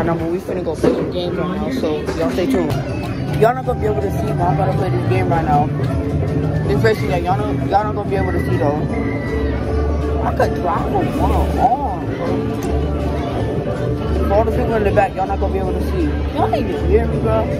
now, but we finna go play some games right now, so y'all stay tuned. Y'all not gonna be able to see, but I'm about to play this game right now. This racing, like, y'all not gonna be able to see, though. I could drive with one arm, bro. For all the people in the back, y'all not gonna be able to see. Y'all ain't even hear me, bro.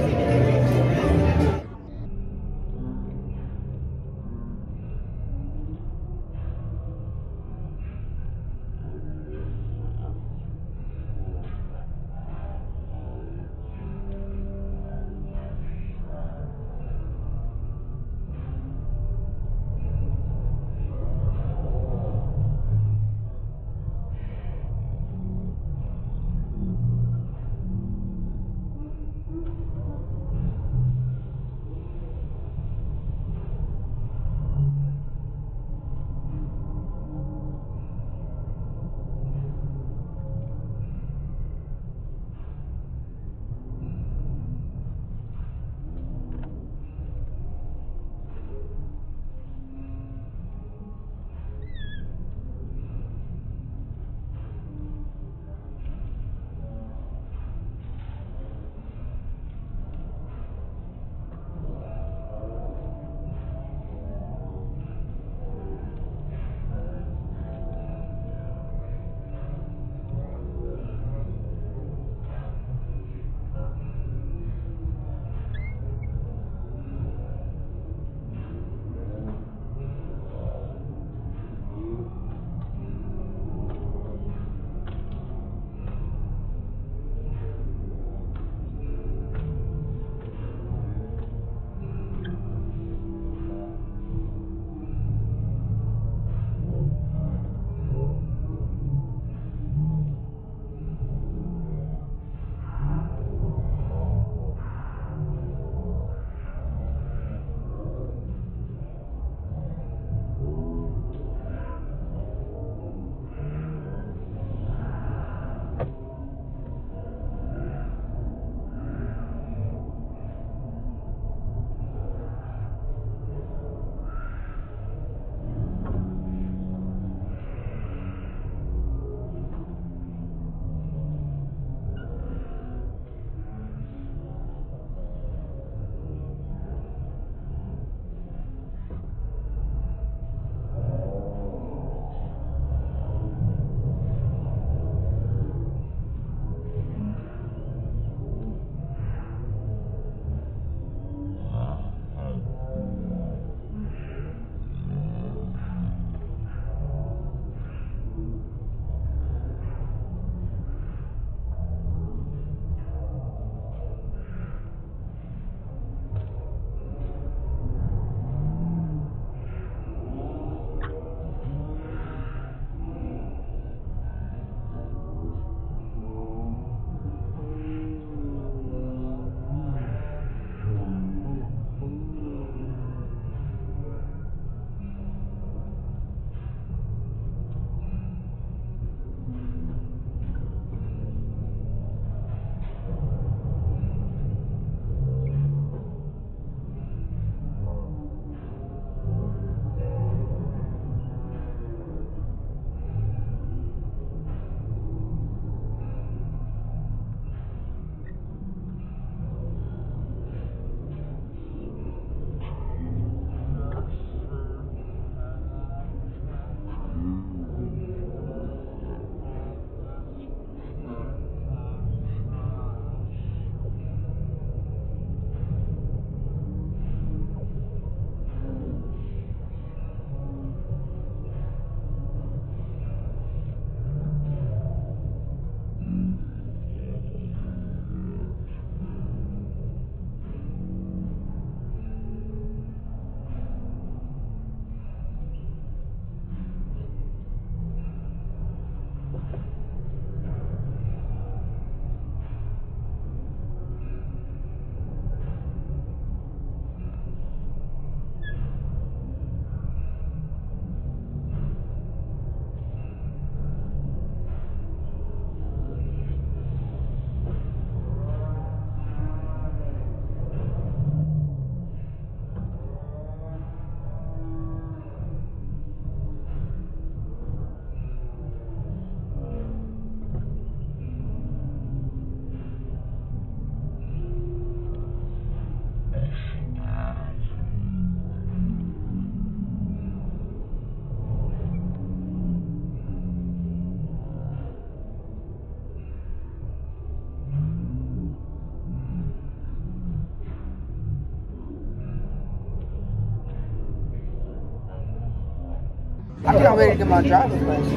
I think I'm ready to get my driver's license.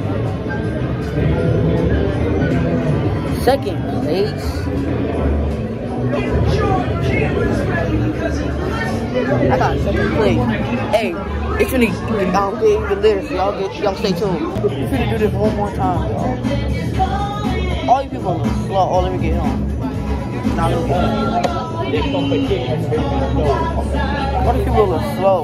Second place. I got second place. Hey, it's gonna get even later, so y'all stay tuned. We're gonna do this one more time. All you people are slow. Oh, let me get home. Nah, let me get home. What if people are slow?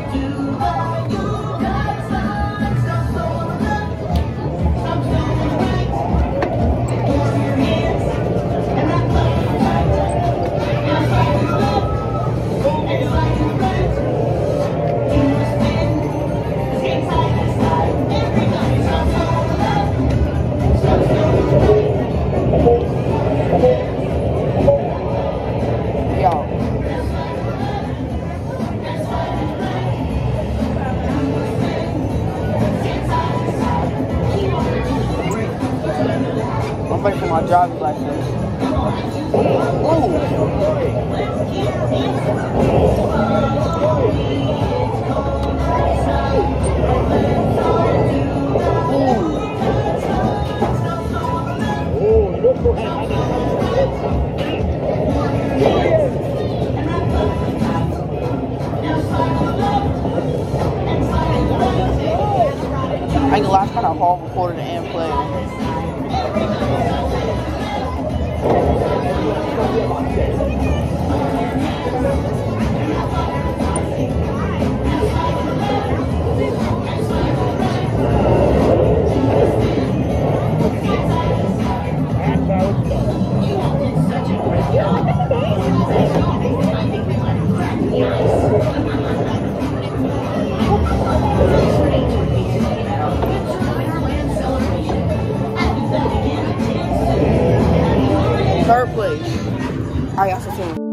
I'm waiting for my driver's license. Ooh. I ain't gonna lie, it's kind of hard recording and playing. Third place. I got some.